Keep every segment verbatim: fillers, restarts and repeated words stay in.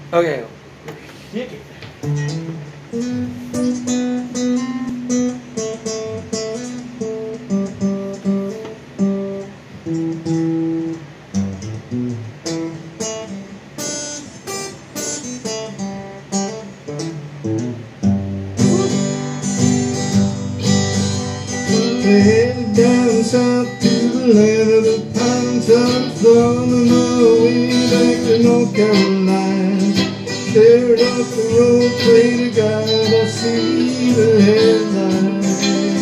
Okay. Kick it. Headed down south to the land of the pines. I'm thumbing my way back to North Carolina. Stared up the road, pray to God I see the headlines.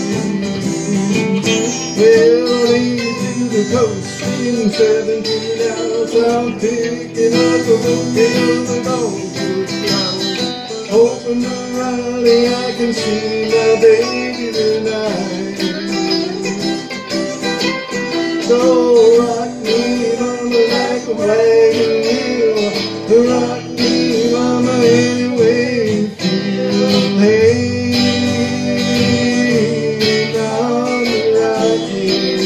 Well, lead to the coast in seventeen hours. I'm picking up a bouquet of the dogwood flowers. Hoping to Raleigh I can see my baby tonight. So rock me, mama, like a wagon wheel. Rock me, mama, any way you feel. Hey, mama, rock me.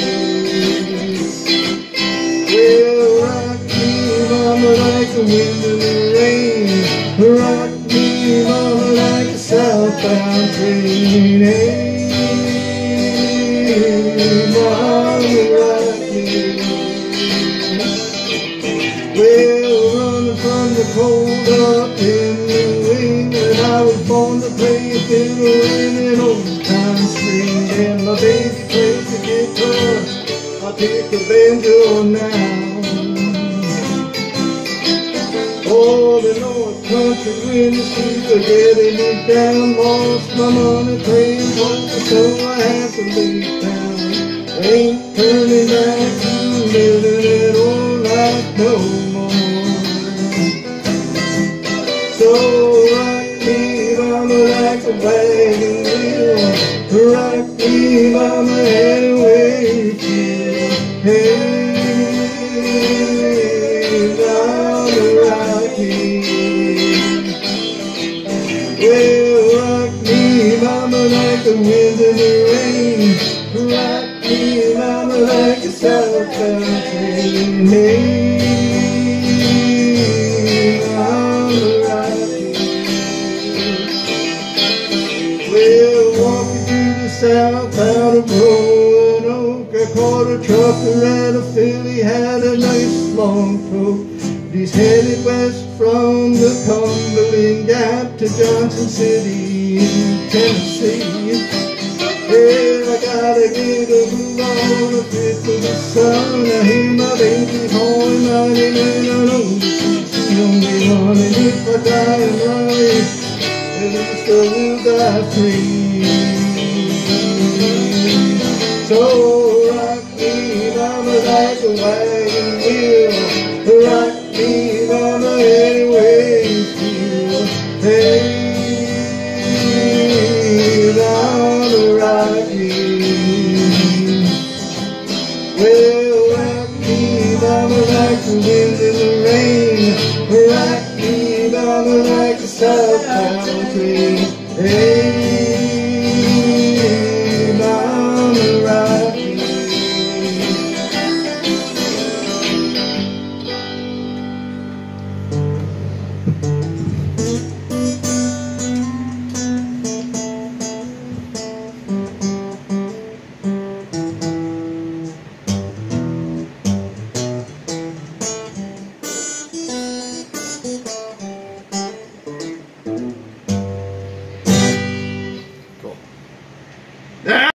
Well, rock me, mama, like the wind and the rain. Rock me, mama, like a southbound train. Hey, mama, rock me. Well, running from the cold up in the wind, and I was born to play a fiddle in an old time string. And my baby plays the guitar, I pick the banjo now. Oh, the North Country wind is getting me down. Lost my money playing poker, so I have to leave town. Ain't turning back to living that old life no more. So rock me, mama, like a wagon wheel. Rock me, mama, any way you feel. Hey, mama, rock me. Well, rock me, mama, like the wind and the rain. Rock me, mama, like a southbound train. Hey, mama, rock me. Well, walking through the south out of Roanoke, I caught a trucker at a Philly, had a nice long coat. He's headed west from the Cumberland Gap to Johnson City in Tennessee. Well, I gotta get a move on a fit for the sun. I hear my baby calling my name and I know she's the only one. And if I die in Raleigh, at least I will die free. So rock me, mama, like a wagon wheel. Rock me, mama, any way you feel. Hey, mama, rock me. Well, rock me, mama, like the wind and the rain. Rock me, mama, like a southbound train. Hey, mama, rock me. Cool.